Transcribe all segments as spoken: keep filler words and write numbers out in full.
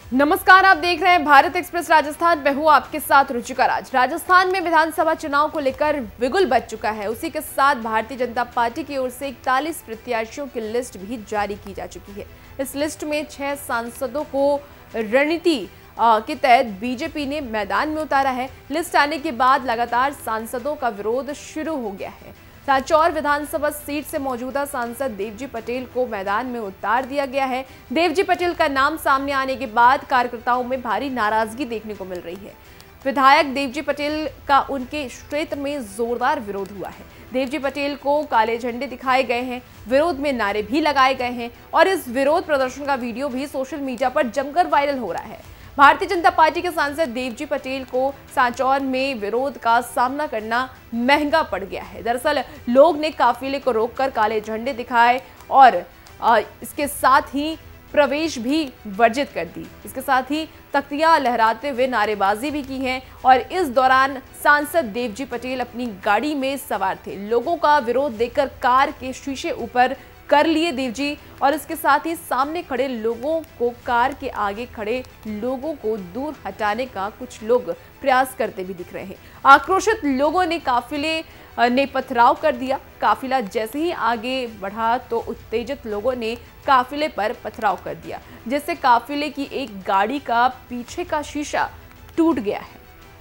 नमस्कार, आप देख रहे हैं भारत एक्सप्रेस राजस्थान। मैं हूं आपके साथ रुचिका राज। राजस्थान में विधानसभा चुनाव को लेकर बिगुल बज चुका है। उसी के साथ भारतीय जनता पार्टी की ओर से इकतालीस प्रत्याशियों की लिस्ट भी जारी की जा चुकी है। इस लिस्ट में छह सांसदों को रणनीति के तहत बीजेपी ने मैदान में उतारा है। लिस्ट आने के बाद लगातार सांसदों का विरोध शुरू हो गया है। सांचौर विधानसभा सीट से मौजूदा सांसद देवजी पटेल को मैदान में उतार दिया गया है। देवजी पटेल का नाम सामने आने के बाद कार्यकर्ताओं में भारी नाराजगी देखने को मिल रही है। विधायक देवजी पटेल का उनके क्षेत्र में जोरदार विरोध हुआ है। देवजी पटेल को काले झंडे दिखाए गए हैं, विरोध में नारे भी लगाए गए हैं और इस विरोध प्रदर्शन का वीडियो भी सोशल मीडिया पर जमकर वायरल हो रहा है। भारतीय जनता पार्टी के सांसद देवजी पटेल को सांचौर में विरोध का सामना करना महंगा पड़ गया है। दरअसल लोग ने काफिले को रोककर काले झंडे दिखाए और इसके साथ ही प्रवेश भी वर्जित कर दी। इसके साथ ही तख्तियां लहराते हुए नारेबाजी भी की है और इस दौरान सांसद देवजी पटेल अपनी गाड़ी में सवार थे। लोगों का विरोध देखकर कार के शीशे ऊपर कर लिए देवजी और इसके साथ ही सामने खड़े लोगों को, कार के आगे खड़े लोगों को दूर हटाने का कुछ लोग प्रयास करते भी दिख रहे हैं। आक्रोशित लोगों ने काफिले ने पथराव कर दिया। काफिला जैसे ही आगे बढ़ा तो उत्तेजित लोगों ने काफिले पर पथराव कर दिया, जिससे काफिले की एक गाड़ी का पीछे का शीशा टूट गया है।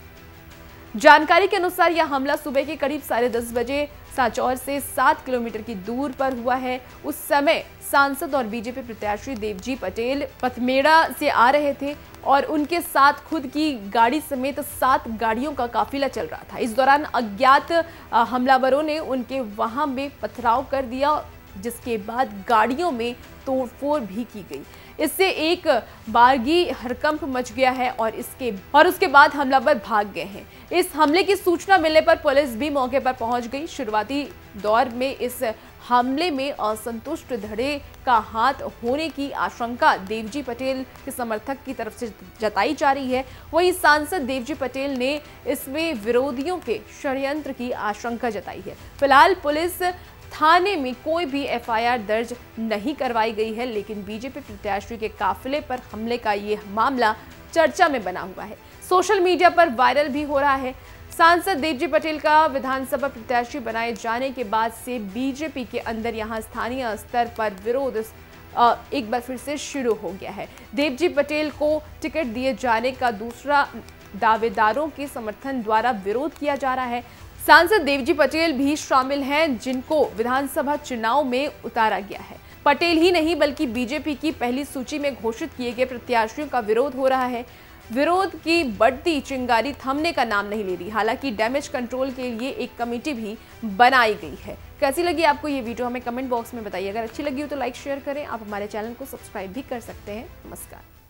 जानकारी के अनुसार यह हमला सुबह के करीब साढ़े दस बजे सांचौर से सात किलोमीटर की दूर पर हुआ है। उस समय सांसद और बीजेपी प्रत्याशी देवजी पटेल पथमेड़ा से आ रहे थे और उनके साथ खुद की गाड़ी समेत सात गाड़ियों का काफिला चल रहा था। इस दौरान अज्ञात हमलावरों ने उनके वाहन में पथराव कर दिया, जिसके बाद गाड़ियों में तोड़फोड़ भी की गई। इससे एक बारगी हड़कंप मच गया है और इसके और उसके बाद हमलावर भाग गए हैं। इस हमले की सूचना मिलने पर पुलिस भी मौके पर पहुंच गई। शुरुआती दौर में इस हमले में असंतुष्ट धड़े का हाथ होने की आशंका देवजी पटेल के समर्थक की तरफ से जताई जा रही है। वहीं सांसद देवजी पटेल ने इसमें विरोधियों के षड्यंत्र की आशंका जताई है। फिलहाल पुलिस थाने में कोई भी एफ आई आर दर्ज नहीं करवाई गई है, लेकिन बीजेपी प्रत्याशी के काफिले पर हमले का ये मामला चर्चा में बना हुआ है, सोशल मीडिया पर वायरल भी हो रहा है। सांसद देवजी पटेल का विधानसभा प्रत्याशी बनाए जाने के बाद से बीजेपी के अंदर यहां स्थानीय स्तर पर विरोध एक बार फिर से शुरू हो गया है। देवजी पटेल को टिकट दिए जाने का दूसरा दावेदारों के समर्थन द्वारा विरोध किया जा रहा है। सांसद देवजी पटेल भी शामिल हैं, जिनको विधानसभा चुनाव में उतारा गया है। पटेल ही नहीं बल्कि बीजेपी की पहली सूची में घोषित किए गए प्रत्याशियों का विरोध हो रहा है। विरोध की बढ़ती चिंगारी थमने का नाम नहीं ले रही। हालांकि डैमेज कंट्रोल के लिए एक कमेटी भी बनाई गई है। कैसी लगी आपको ये वीडियो, हमें कमेंट बॉक्स में बताइए। अगर अच्छी लगी हो तो लाइक शेयर करें। आप हमारे चैनल को सब्सक्राइब भी कर सकते हैं। नमस्कार।